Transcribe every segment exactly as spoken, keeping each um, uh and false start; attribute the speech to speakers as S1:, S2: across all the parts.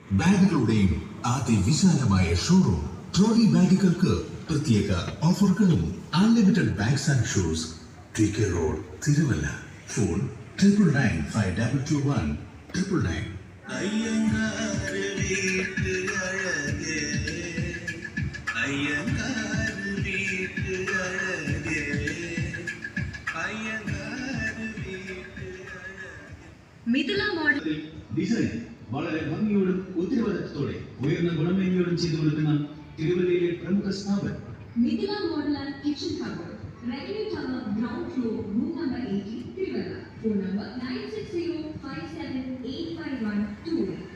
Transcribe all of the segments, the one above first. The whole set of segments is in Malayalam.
S1: ബാഗുകളുടെയും അതിവിശാലമായ ഷോറൂം. ട്രോളി ബാഗുകൾക്ക് പ്രത്യേക ഓഫറുകളും. Unlimited bags and shoes. T K road, Thiruvalla. Phone triple nine five double two one triple nine.
S2: Mithila model
S3: design വളരെ ഭംഗിയോടും ഉത്തരവാദിത്തത്തോടെ ഉയർന്ന ഗുണമേന്മയോടും ചെയ്തു കൊടുക്കുന്ന തിരുവല്ലയിലെ പ്രമുഖ സ്ഥാപനം
S2: Mithila model and kitchen cupboard. Revenue tower, ground floor, room number eighty, Thiruvalla. Phone number nine six zero five seven eight five one two.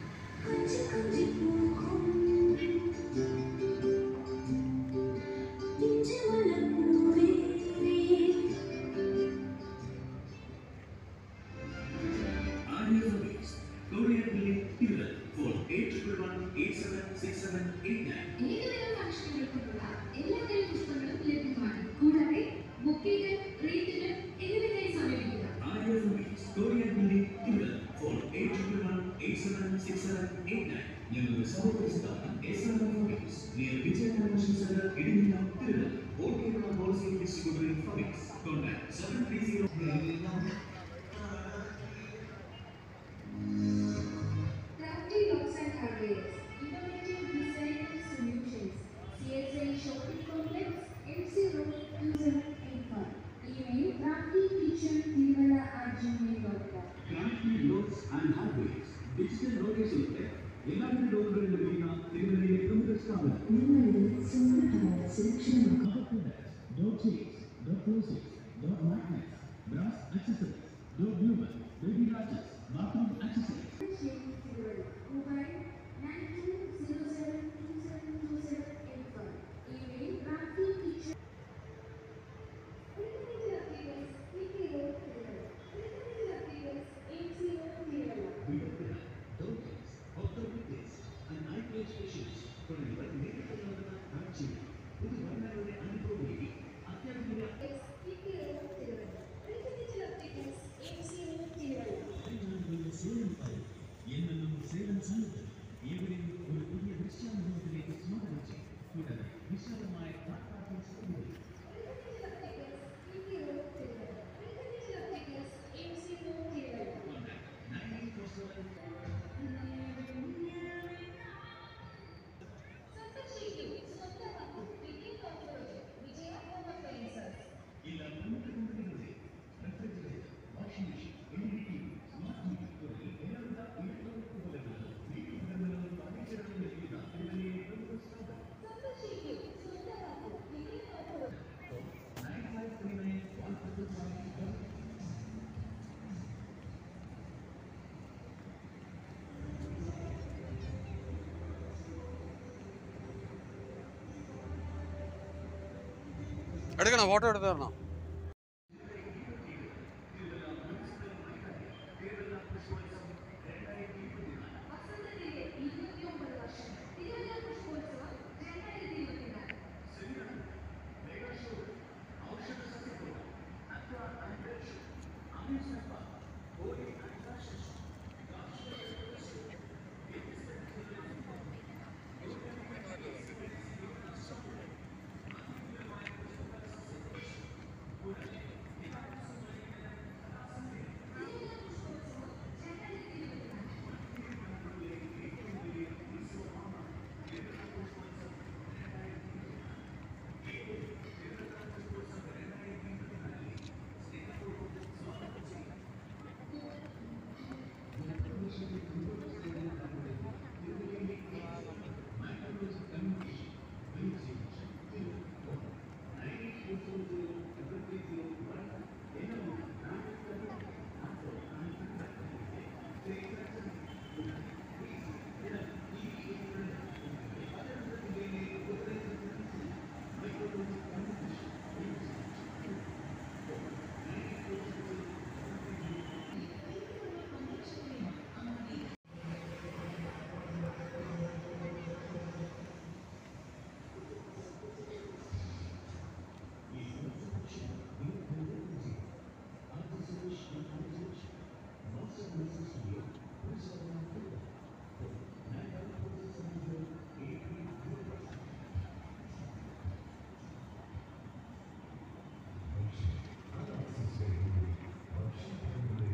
S2: എല്ലാത്തരം പുസ്തകങ്ങളും ലഭ്യമാണ്. കൂടാതെ ബുക്കിംഗ്, റീഡിംഗ് എന്നിവയ്ക്കായി സമീപിക്കുക.
S3: ഞങ്ങളുടെ സഹപ്രസ്ഥാനം S R Fomix near Vijaya convention centre ഇടിമിന്ന Thiruvalla. All Kerala wholesale distributor Fomix. Contact seven three zero.
S2: Crafty locks and hardware, innovative design solutions. C S I Shopping Complex, M C Road, two zero eight one. Email crafty kitchen tiruvalla at gmail dot com.
S3: Crafty locks and hardware, digital location. എല്ലാവരും ഡോറുകളിൽ ലഭിക്കുന്ന തിരുവല്ലയിലെ പ്രമുഖ സ്ഥാപനം.
S2: നിങ്ങളുടെ സ്വന്തമായ സുരക്ഷിതമാക്കുക.
S3: Door chains, door closers, door magnets, brass accessories, door ബ്യൂമർ, baby latches, bathroom accessories.
S2: Mobile nine two zero seven two seven two seven eight one. Email crafty kitchen.
S3: എന്നും സേവന സന്നദ്ധം. ഏവരെയും ഒരു പുതിയ ദൃശ്യാനുഭവത്തിലേക്ക് സ്വാഗതം ചെയ്യും. കൂടാതെ വിശാലമായ
S4: എടുക്കണം, ഫോട്ടോ എടുത്ത് തരണം.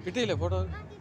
S4: കിട്ടിയില്ലേ ഫോട്ടോ?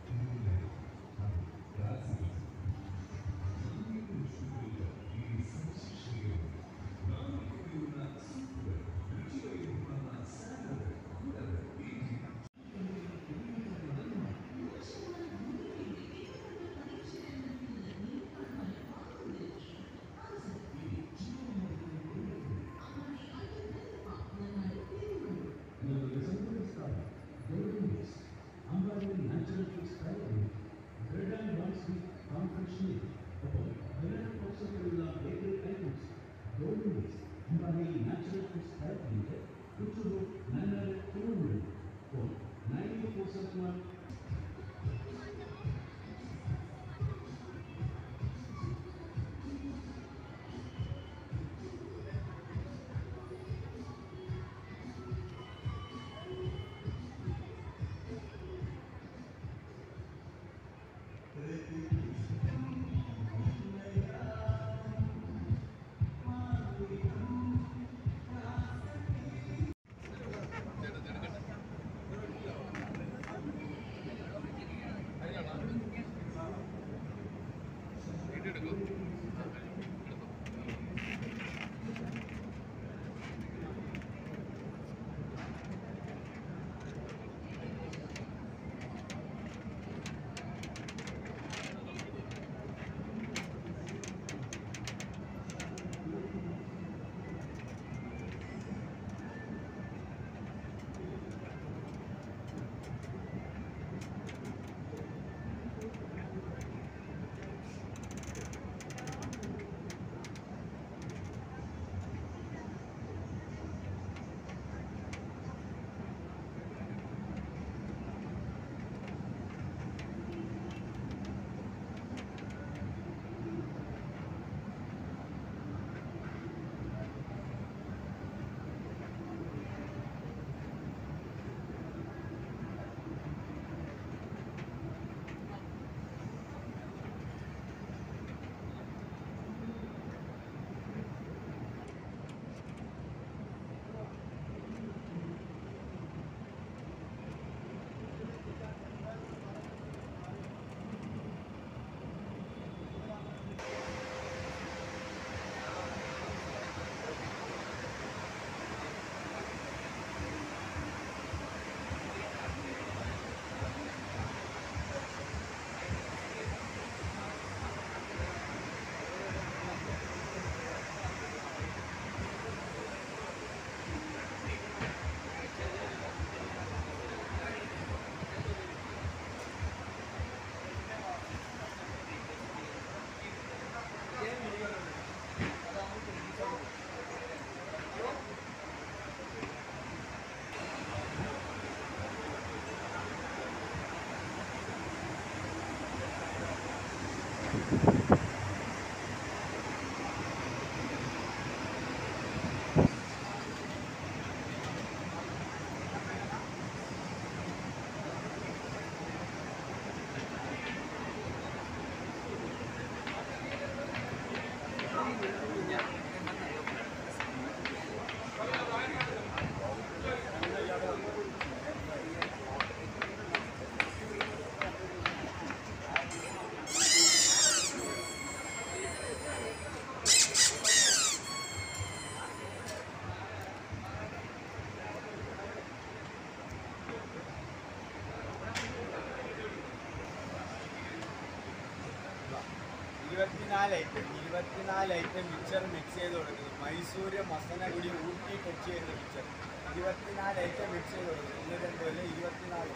S5: ഇരുപത്തിനാല് ഐറ്റം ഇരുപത്തിനാല് ഐറ്റം മിക്സർ മിക്സ് ചെയ്ത് കൊടുക്കുന്നത്. മൈസൂര്, മസനഗുഡി, ഊട്ടി, കൊച്ചി എന്ന മിക്സർ ഇരുപത്തിനാല് ഐറ്റം മിക്സ് ചെയ്ത് കൊടുക്കുന്നത്. ഒന്ന് രണ്ടുമല്ല ഇരുപത്തിനാല്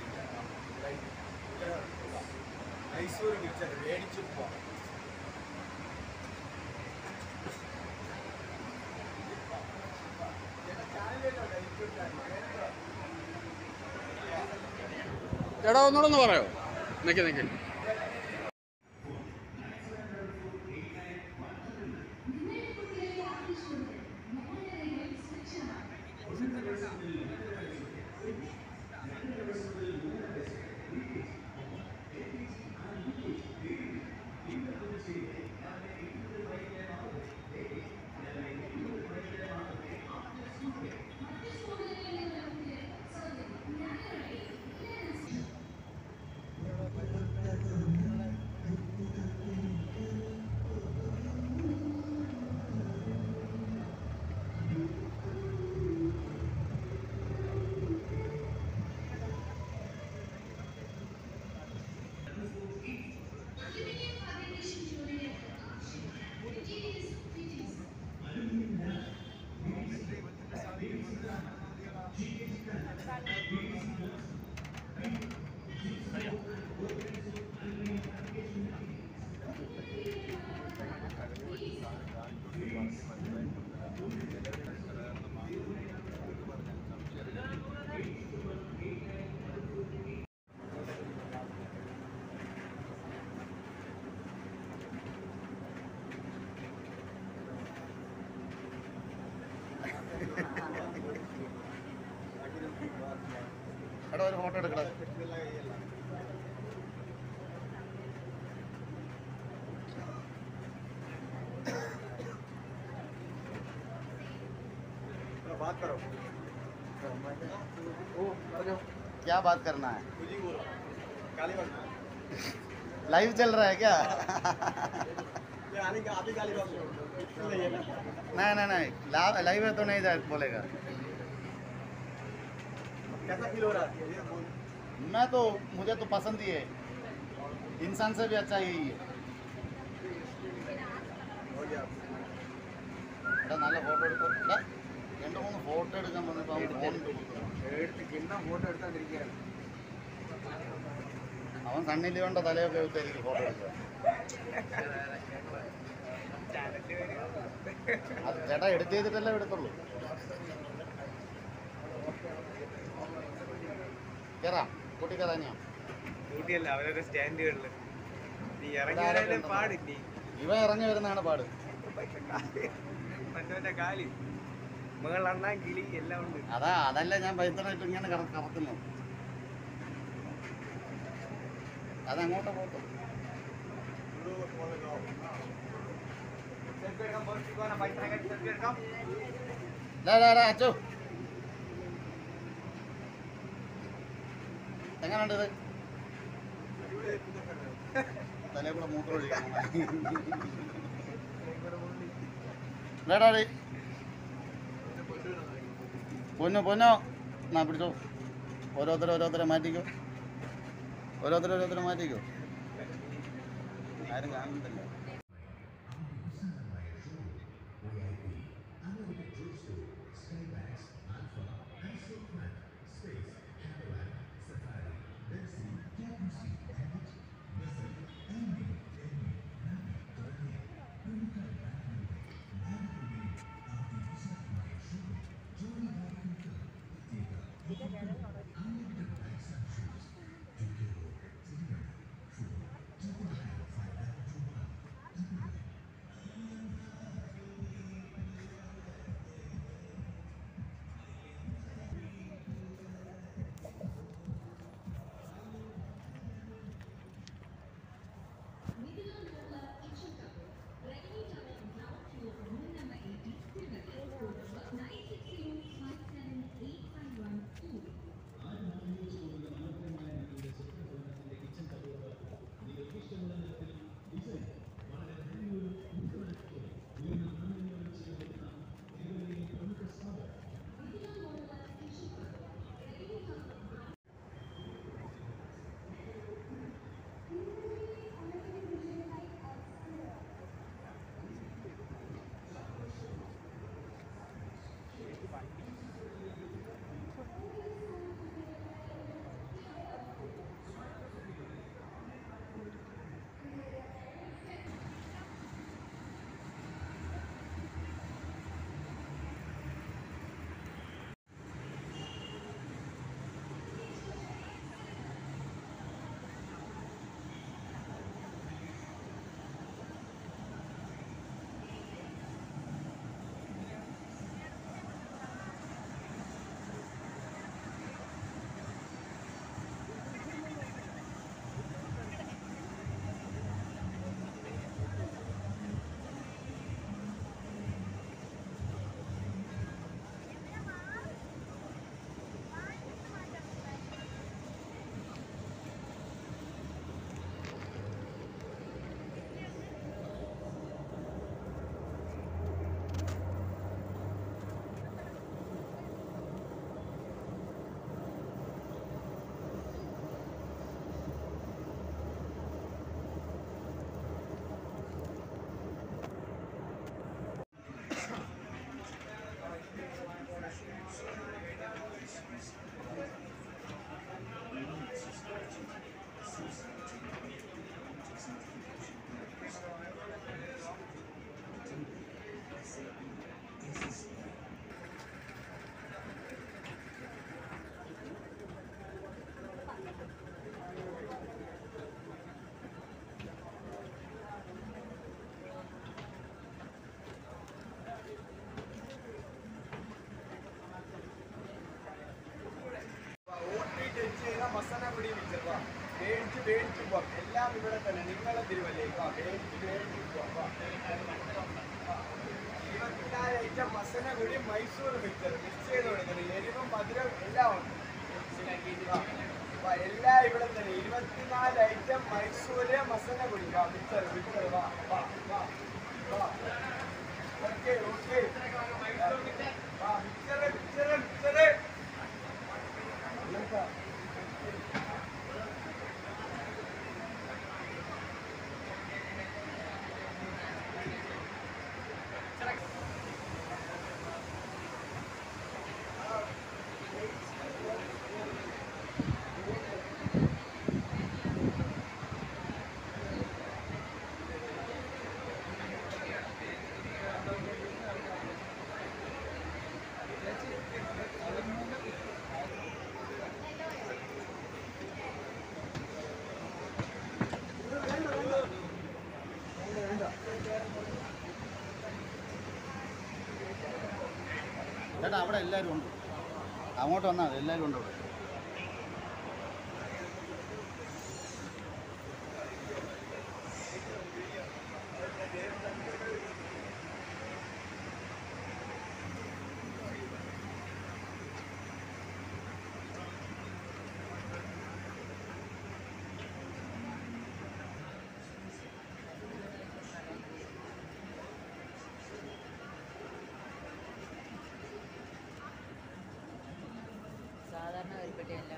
S5: ഐറ്റം മൈസൂർ മിക്സർ മേടിച്ചു പോവാം.
S4: എടാ ഒന്നുകൂടെ ഒന്ന് പറയോ? നിൽക്കി നിൽക്കി
S6: ഫോട്ടോ എടുക്കണം. क्या बात करना है? लाइव चल रहा है क्या? नहीं नहीं नहीं, लाइव है तो नहीं जा बोलेगा.
S5: कैसा फील हो रहा है?
S6: मैं तो मुझे तो पसंद ही है, इंसान से भी अच्छा यही है. എടാ നല്ല ഫോട്ടോ എടുത്തോ. എടാ രണ്ട് മൂന്ന് ഫോട്ടോ എടുക്കാൻ വന്നപ്പോൾ അവൻ ഫോൺ
S5: ഫോട്ടോ എടുത്തോണ്ടിരിക്കുകയാണ്.
S6: അവൻ സണ്ണി ലിയോന്റെ തലയൊക്കെ വെച്ചായിരിക്കും ഫോട്ടോ എടുക്കുക. അത് ചേട്ടാ എഡിറ്റ് ചെയ്തിട്ടല്ലേ എടുത്തുള്ളൂ. കയറാം, കൂട്ടി കയറാനിയാ.
S5: ഊട്ടിയല്ല, അവരൊരു സ്റ്റാൻഡുകളിൽ നീ ഇറങ്ങി വരാനും പാടില്ലേ.
S6: ഇവ ഇറങ്ങി വരുന്നതാണ് പാട്.
S5: മറ്റവന്റെ കാല് മുകളണ്ണാൻ കിളി എല്ലാം ഉണ്ട്.
S6: അതാ അതല്ല ഞാൻ പൈസനായിട്ട് ഇങ്ങനെ കറക്കുന്നു. അതങ്ങോട്ട് പോട്ടു. അച്ചു എങ്ങനെയുണ്ട് ഇത്? തലേ കൂടെ മൂത്രം ഒഴിക്കണം. വേടാടി പൊന്നോ പൊന്നോ എന്നാ പിടിച്ചോ. ഓരോരുത്തരും ഓരോരുത്തരെ മാറ്റിക്കോ, ഓരോരുത്തരും ഓരോരുത്തരെ മാറ്റിക്കോ. ആരും കാണുന്നില്ല.
S5: മേടിച്ച് മേടിച്ച് പോവാം. എല്ലാം ഇവിടെ തന്നെ നിങ്ങളെ തിരുവല്ലേക്ക് വാ, മേടിച്ച് മേടിച്ച് പോവാം. ഇരുപത്തിനാല് item Masinagudi Mysore mixture mix ചെയ്ത് കൊടുക്കുന്നത് എരിവും മധുരം എല്ലാം ഉണ്ട്. എല്ലാം ഇവിടെ തന്നെ ഇരുപത്തിനാല് ഐറ്റം മൈസൂര് മസനഗുടി വാ മിക്സർ മിക്സർ വാ വാ വാ വാ ഓക്കെ ഓക്കെ വാ മിക്സറ് മിക്സറ് മിക്സറ്
S6: ചേട്ടാ അവിടെ എല്ലാവരും ഉണ്ട്, അങ്ങോട്ട് വന്നാൽ എല്ലാവരും ഉണ്ട് അവിടെ.
S7: സാധാരണ കരിപ്പെട്ടിയല്ല.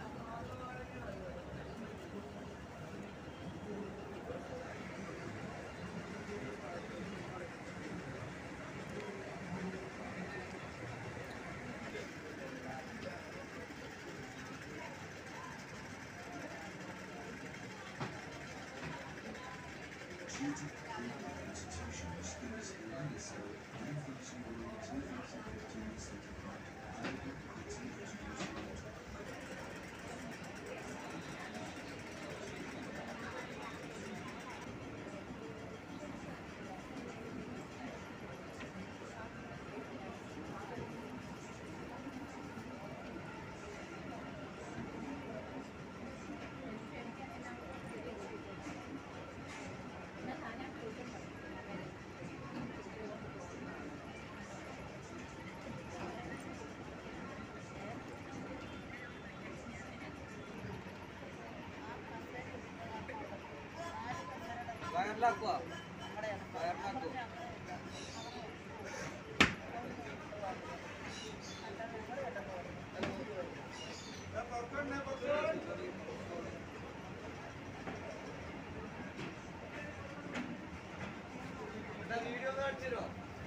S7: വയറിലാക്കുക വയറിലാക്കുക വീഡിയോ ഒന്ന് കാണിച്ചു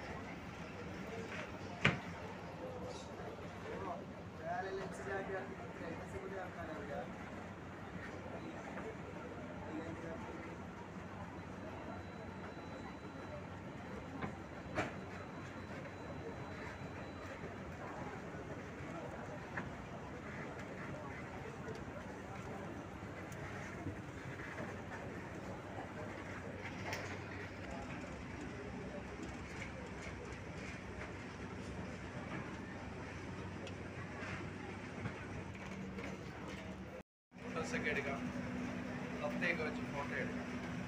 S7: ഒക്കെ എടുക്കാം, പുറത്തേക്ക് വെച്ച് ഫോട്ടോ എടുക്കാം.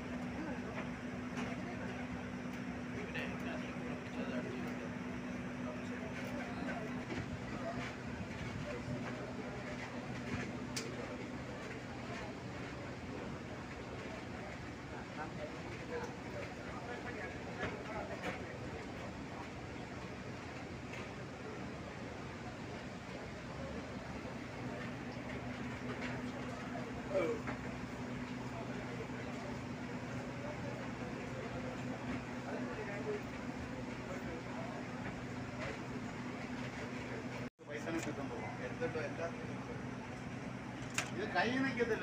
S6: ഇത് കൈ നിൽക്കത്തില്ല,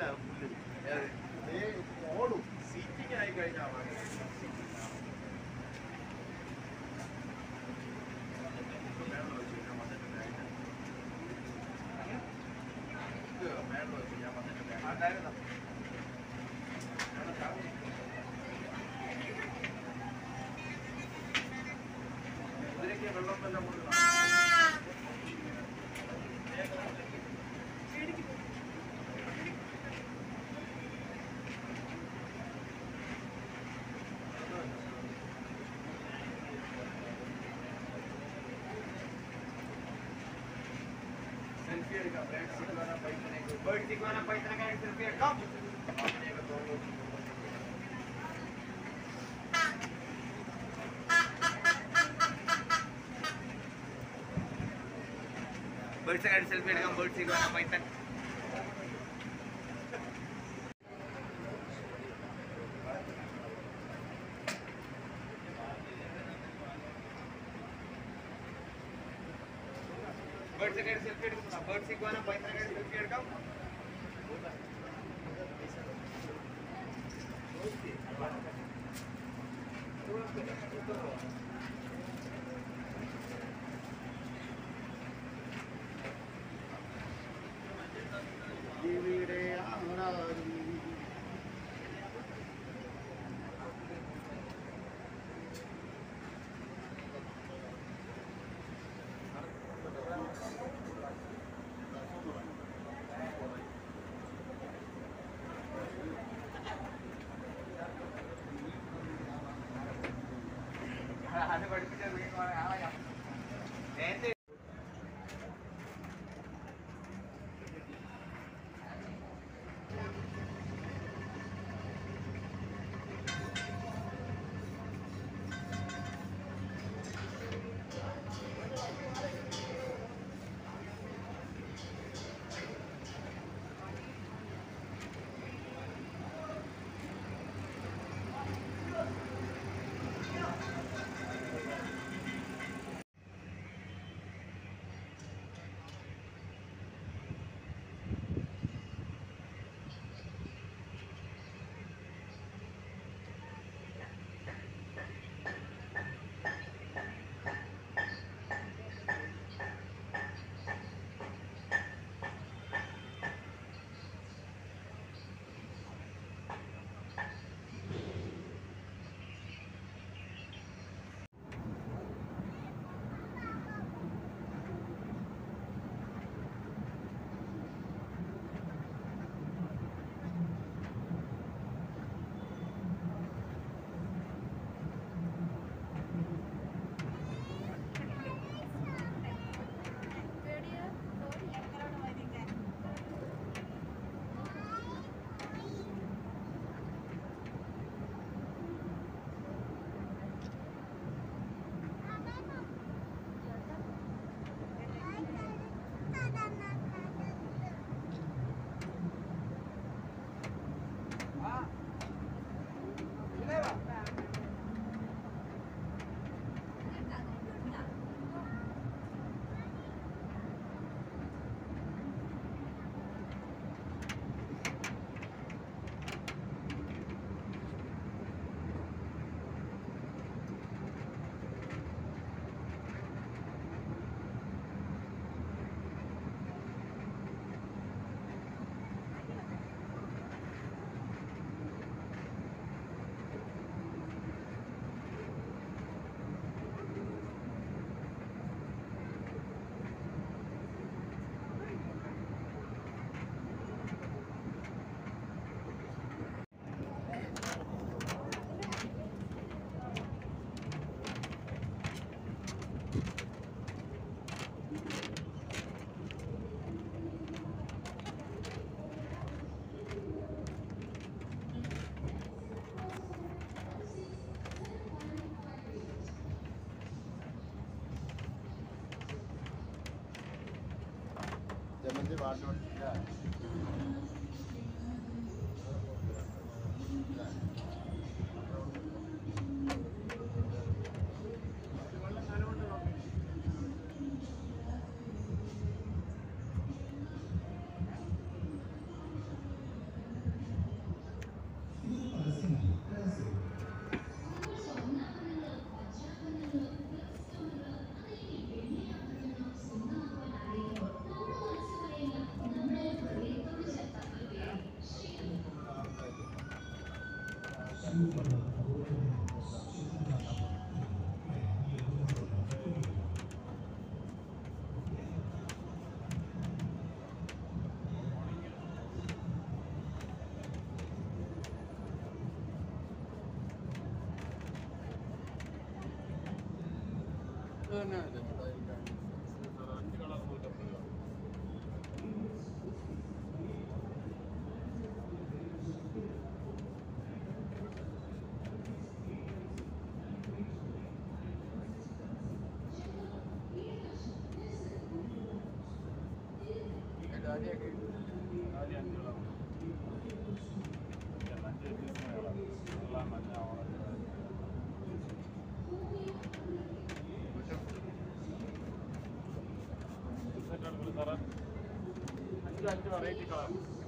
S6: ഓടും. സീറ്റിംഗ് ആയി കഴിഞ്ഞാൽ ഇതിലേക്ക് വെള്ളം എല്ലാം കൊടുക്കണം.
S5: സെൽഫി എടുക്കാം. ബേർഡ് സിഗ്വാന പൈത്തനെ സെൽഫി എടുക്കാം. ബേർഡ്സ് കാര്യം സെൽഫി എടുക്കാം. Bird iguana python. ബേർഡ്സ് കാര്യം സെൽഫി എടുക്കാം. ബേർഡ് സിഗ്വാന പൈത്തനെ കാര്യം സെൽഫി എടുക്കാം.
S6: ഇവിടെ ആരാരും
S5: അത് പഠിപ്പിച്ച നേരത്തെ
S6: ജമന്തി വാട്ടോട്ടില്ല
S4: ജാതിയൊക്കെ
S6: ആദ്യം അഞ്ച് കളർ അഞ്ച് വ്യത്യസ്തമായ കളർ വെള്ള മഞ്ഞ ഓറഞ്ച് സെറ്റ് എടുക്കുന്നു സാറേ അഞ്ച് അഞ്ച് വെറൈറ്റി കളർ